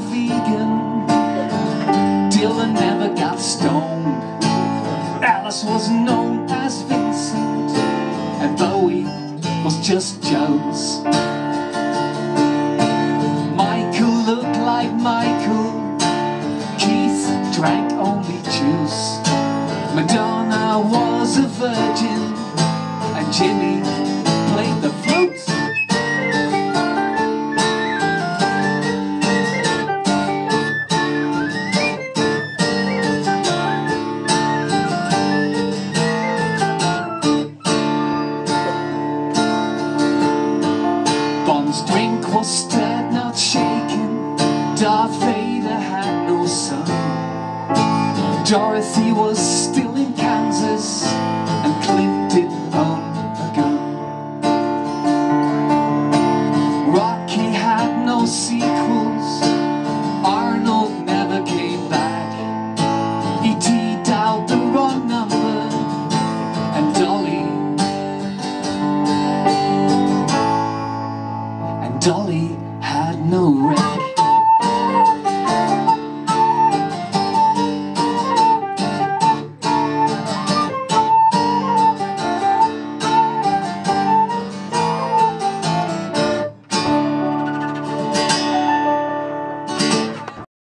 vegan. Dylan never got stoned. Alice was known as Vincent, and Bowie was just Jones. Michael looked like Michael. Keith drank only juice. Madonna was a virgin, and Jimmy played the flute. Bond's drink was stirred, not shaken. Darth Vader had no son. Dorothy was still in Kansas.